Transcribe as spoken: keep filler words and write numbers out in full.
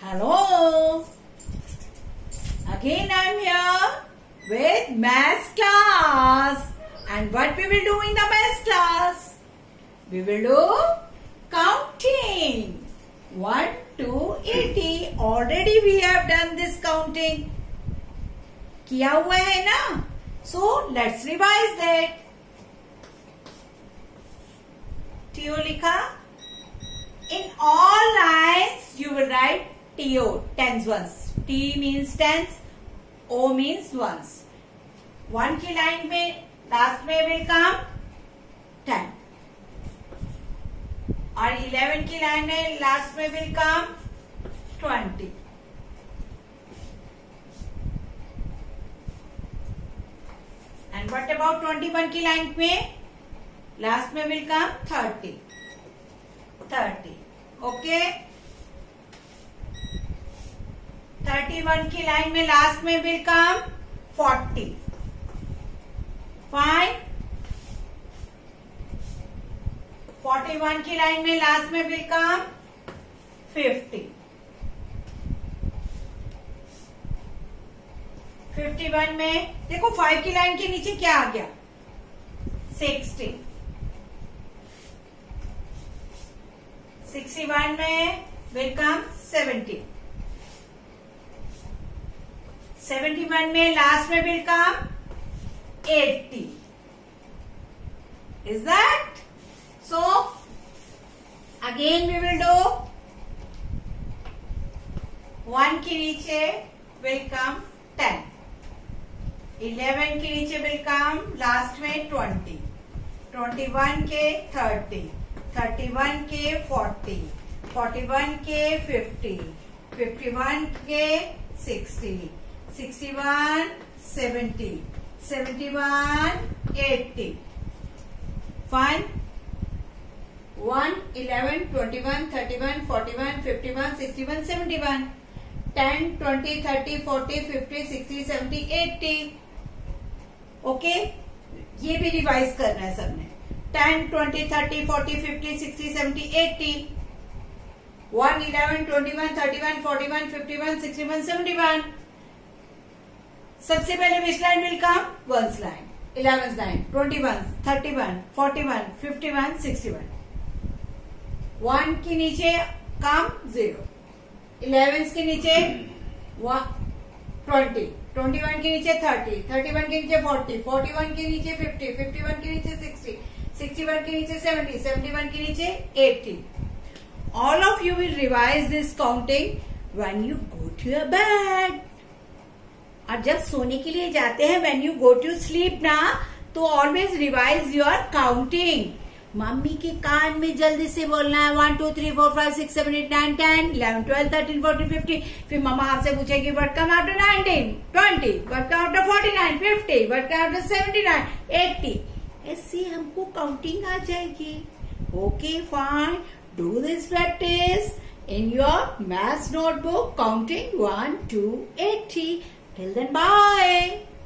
Hello. Again I'm here with maths class. And what we will do in the maths class? We will do counting. one to eighty. Already we have done this counting. किया हुआ है ना? So let's revise that. T O लिखा. In all lines you will write T O, tens ones. T means tens, O means ones. One की line में last में will come ten. और eleven की लाइन में लास्ट में will come twenty. And what about twenty-one की line में last में will come thirty. thirty. Okay. thirty-one की लाइन में लास्ट में will come forty. Fine. forty-one की लाइन में लास्ट में will come fifty. fifty-one में देखो five की लाइन के नीचे क्या आ गया? sixty. sixty-one में will come seventy. seventy-one में लास्ट में will come eighty. Is that? So, again we will do one के नीचे will come ten. eleven के नीचे will come लास्ट में twenty. twenty-one के thirty. thirty-one के forty. forty-one के fifty. fifty-one के sixty. sixty-one seventy. seventy-one eighty. Fine. one, eleven, twenty-one, thirty-one, forty-one, fifty-one, sixty-one, seventy-one. ten, twenty, thirty, forty, fifty, sixty, seventy, eighty. Okay, ये भी revise करना है सबने. ten, twenty, thirty, forty, fifty, sixty, seventy, eighty. one, eleven, twenty-one, thirty-one, forty-one, fifty-one, sixty-one, seventy-one. सबसे पहले which line will come? Ones line, eleventh line, twenty-one, thirty-one, forty-one, fifty-one, sixty-one. one के नीचे कम zero. Eleventh के नीचे twenty. twenty-one के नीचे thirty. thirty-one के नीचे forty. forty-one के नीचे fifty. fifty-one के नीचे sixty. sixty-one के नीचे seventy. seventy-one के नीचे eighty. All of you will revise this counting when you go to your bed. और जब सोने के लिए जाते हैं when you go to sleep ना, तो always revise your counting. Mummy के कान में जल्दी से बोलना है one, two, three, four, five, six, seven, eight, nine, ten, eleven, twelve, thirteen, fourteen, fifteen. फिर मम्मा आपसे पूछेगी what come after nineteen, twenty, what come after forty-nine, fifty, what come after seventy-nine, eighty. ऐसी हमको काउंटिंग आ जाएगी. Okay, fine. Do this practice in your maths notebook, counting one to eighty. Till then, bye.